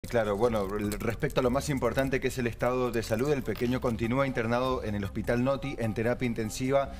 Claro, bueno, respecto a lo más importante que es el estado de salud, el pequeño continúa internado en el Hospital Noti en terapia intensiva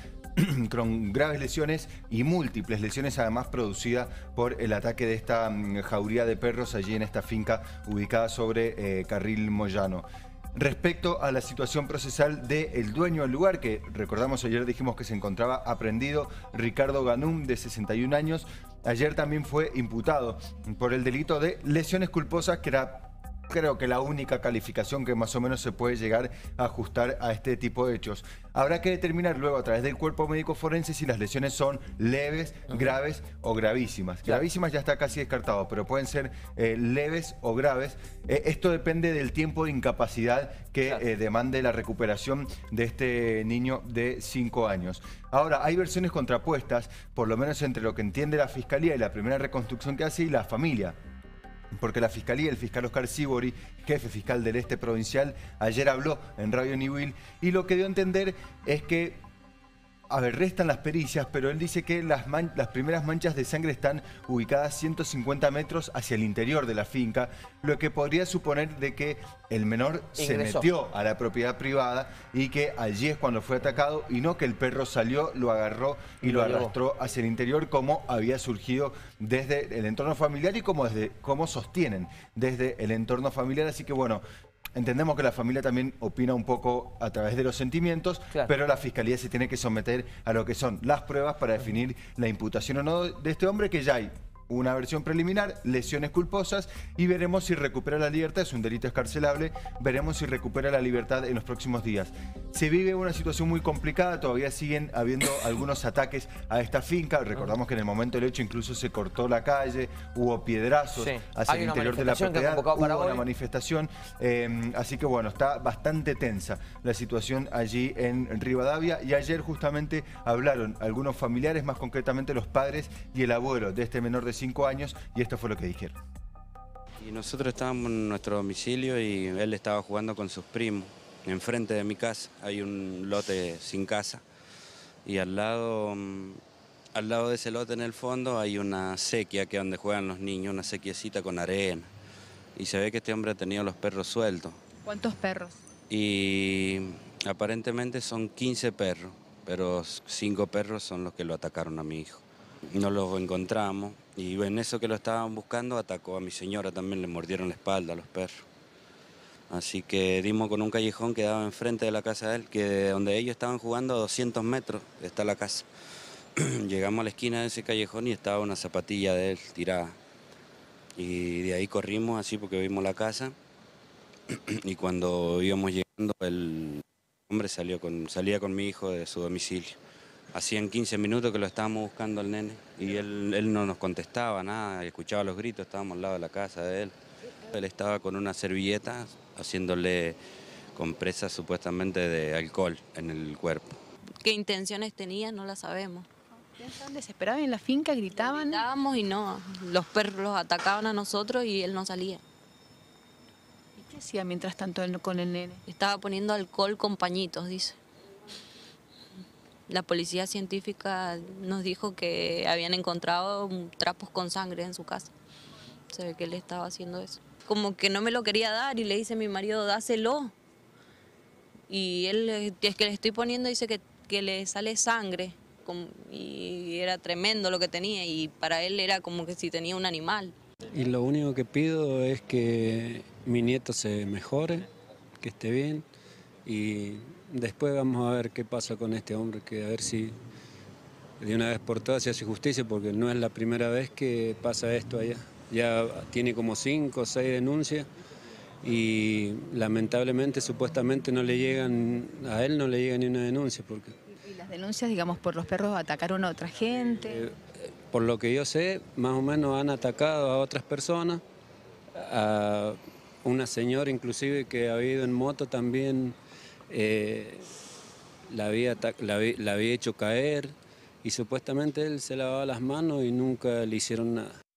con graves lesiones y múltiples lesiones, además producidas por el ataque de esta jauría de perros allí en esta finca ubicada sobre Carril Moyano. Respecto a la situación procesal del dueño del lugar, que recordamos ayer dijimos que se encontraba aprehendido, Ricardo Ganum, de 61 años, ayer también fue imputado por el delito de lesiones culposas, que era, creo que, la única calificación que más o menos se puede llegar a ajustar a este tipo de hechos. Habrá que determinar luego a través del cuerpo médico forense si las lesiones son leves, graves o gravísimas. Claro. Gravísimas ya está casi descartado, pero pueden ser leves o graves. Esto depende del tiempo de incapacidad que demande la recuperación de este niño de 5 años. Ahora, hay versiones contrapuestas, por lo menos entre lo que entiende la Fiscalía y la primera reconstrucción que hace y la familia. Porque la Fiscalía, el fiscal Oscar Sibori, jefe fiscal del Este Provincial, ayer habló en Radio Niwil y lo que dio a entender es que, a ver, restan las pericias, pero él dice que las primeras manchas de sangre están ubicadas 150 metros hacia el interior de la finca, lo que podría suponer de que el menor se metió a la propiedad privada y que allí es cuando fue atacado y no que el perro salió, lo agarró y lo arrastró hacia el interior, como había surgido desde el entorno familiar y como sostienen desde el entorno familiar. Así que bueno, entendemos que la familia también opina un poco a través de los sentimientos, pero la Fiscalía se tiene que someter a lo que son las pruebas para definir la imputación o no de este hombre, que ya hay una versión preliminar, lesiones culposas, y veremos si recupera la libertad. Es un delito escarcelable, veremos si recupera la libertad en los próximos días. Se vive una situación muy complicada, todavía siguen habiendo algunos ataques a esta finca. Recordamos que en el momento del hecho incluso se cortó la calle, hubo piedrazos hacia el interior de la propiedad, hubo una manifestación, así que bueno, está bastante tensa la situación allí en Rivadavia, y ayer justamente hablaron algunos familiares, más concretamente los padres y el abuelo de este menor de 5 años, y esto fue lo que dijeron. Y nosotros estábamos en nuestro domicilio y él estaba jugando con sus primos. Enfrente de mi casa hay un lote sin casa y al lado de ese lote, en el fondo, hay una sequía, que es donde juegan los niños, una sequiecita con arena. Y se ve que este hombre ha tenido los perros sueltos. ¿Cuántos perros? Y aparentemente son 15 perros, pero 5 perros son los que lo atacaron a mi hijo. No los encontramos y en eso que lo estaban buscando atacó a mi señora, también le mordieron la espalda a los perros. Así que dimos con un callejón que daba enfrente de la casa de él, que donde ellos estaban jugando a 200 metros está la casa. Llegamos a la esquina de ese callejón y estaba una zapatilla de él tirada. Y de ahí corrimos así porque vimos la casa y cuando íbamos llegando el hombre salía con mi hijo de su domicilio. Hacían 15 minutos que lo estábamos buscando al nene y él no nos contestaba nada, escuchaba los gritos, estábamos al lado de la casa de él. Él estaba con una servilleta haciéndole compresas supuestamente de alcohol en el cuerpo. ¿Qué intenciones tenía? No la sabemos. ¿Estaban desesperados en la finca? ¿Gritaban? Gritábamos y no, los perros los atacaban a nosotros y él no salía. ¿Y qué hacía mientras tanto con el nene? Estaba poniendo alcohol con pañitos, dice. La policía científica nos dijo que habían encontrado trapos con sangre en su casa. Se ve que él estaba haciendo eso. Como que no me lo quería dar y le dice a mi marido, dáselo. Y él, es que le estoy poniendo, dice que le sale sangre. Y era tremendo lo que tenía y para él era como que si tenía un animal. Y lo único que pido es que mi nieto se mejore, que esté bien, y después vamos a ver qué pasa con este hombre, que a ver si de una vez por todas se hace justicia, porque no es la primera vez que pasa esto allá. Ya tiene como 5 o 6 denuncias y lamentablemente supuestamente no le llegan, a él no le llega ni una denuncia. Porque ¿Y las denuncias, digamos, por los perros atacaron a otra gente? Por lo que yo sé, más o menos han atacado a otras personas, a una señora inclusive que había ido en moto también. La había hecho caer y supuestamente él se lavaba las manos y nunca le hicieron nada.